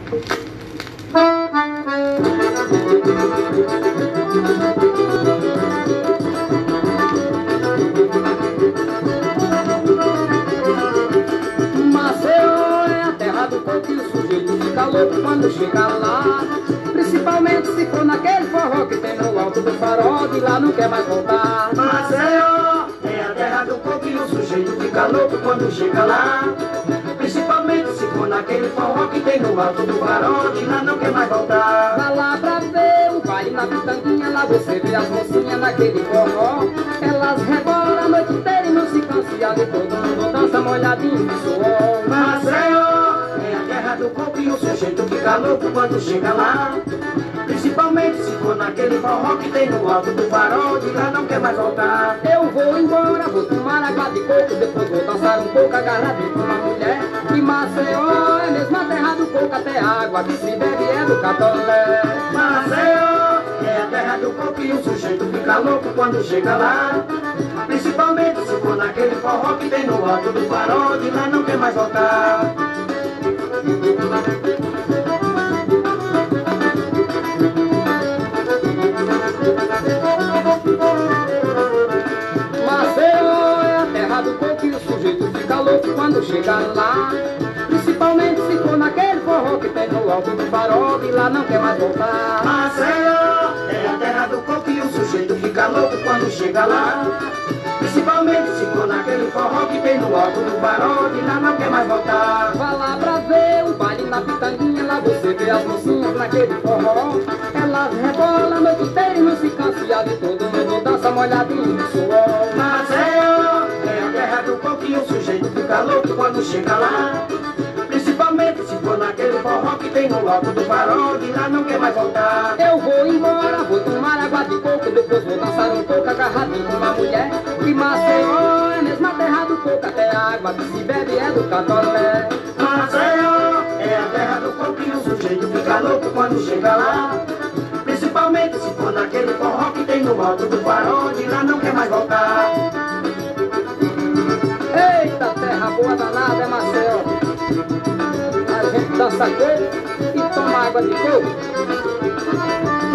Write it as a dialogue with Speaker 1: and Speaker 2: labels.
Speaker 1: Quando chega lá, principalmente se for naquele forró que tem no alto do farol, de lá não quer mais voltar.
Speaker 2: Maceió é a terra do coco e o sujeito fica louco quando chega lá. Principalmente se for naquele forró que tem no alto do farol, de lá não quer mais voltar.
Speaker 1: Vá lá pra ver o baile na pitanguinha, lá você vê as mocinhas naquele forró. Elas rebolam a noite inteira e não se cansam, e ali todo mundo dança molhadinho de suor.
Speaker 2: Maceió do coco e o sujeito fica louco quando chega lá. Principalmente se for naquele forró que tem no alto do farol, de lá não quer mais voltar.
Speaker 1: Eu vou embora, vou tomar água de coco, depois vou dançar um pouco agarrado com uma mulher. E Maceió é mesmo a terra do coco, até a água que se bebe é do catolé.
Speaker 2: Maceió é a terra do coco e o sujeito fica louco quando chega lá. Principalmente se for naquele forró que tem no alto do farol, de lá não quer mais voltar.
Speaker 1: Maceió é a terra do coco e o sujeito fica louco quando chega lá. Principalmente se for naquele forró que tem no alto do farol, e lá não quer mais voltar.
Speaker 2: Maceió é a terra do coco e o sujeito fica louco quando chega lá. Principalmente se for naquele forró que tem no alto do farol, de lá não quer mais voltar.
Speaker 1: Vá lá pra ver o baile na pitanguinha, lá você vê as mocinhas naquele forró. Elas rebolam a noite inteira e não se cansam, e ali todo mundo dança molhadinho de suor.
Speaker 2: Maceió é a terra do coco e o sujeito fica louco quando chega lá. Principalmente se for naquele forró que tem no alto do farol, de lá não quer mais voltar.
Speaker 1: Eu vou embora, vou tomar água de coco, depois vou dançar um pouco agarradinho com uma mulher. E Maceió é mesmo a terra do coco, até a água que se bebe é do catolé.
Speaker 2: Maceió é a terra do coco e o sujeito fica louco quando chega lá. Principalmente se for naquele forró que tem no alto do farol, de lá não quer mais voltar.
Speaker 1: Eita, terra boa danada é Maceió. A gente dança coco e toma água de coco.